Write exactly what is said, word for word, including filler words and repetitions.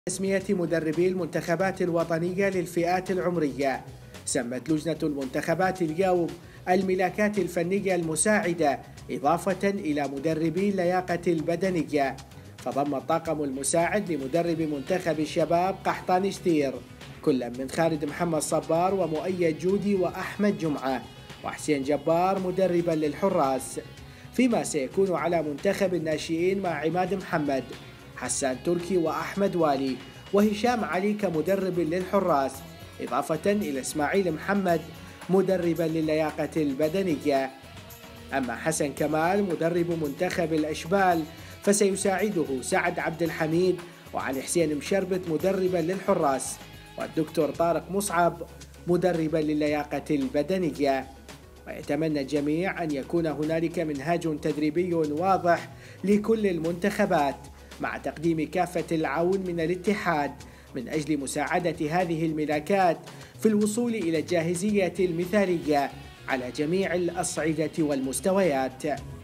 تسمية مدربي المنتخبات الوطنية للفئات العمرية. سمت لجنة المنتخبات اليوم الملاكات الفنية المساعدة إضافة إلى مدربي اللياقة البدنية، فضم الطاقم المساعد لمدرب منتخب الشباب قحطان شتير كل من خالد محمد صبار ومؤيد جودي وأحمد جمعة وحسين جبار مدربا للحراس، فيما سيكون على منتخب الناشئين مع عماد محمد، حسان تركي وأحمد والي وهشام علي كمدرب للحراس، إضافة إلى إسماعيل محمد مدربا للياقة البدنية. أما حسن كمال مدرب منتخب الأشبال فسيساعده سعد عبد الحميد وعلي حسين مشربت مدربا للحراس، والدكتور طارق مصعب مدربا للياقة البدنية. ويتمنى الجميع أن يكون هنالك منهاج تدريبي واضح لكل المنتخبات مع تقديم كافة العون من الاتحاد من أجل مساعدة هذه الملاكات في الوصول إلى الجاهزية المثالية على جميع الأصعدة والمستويات.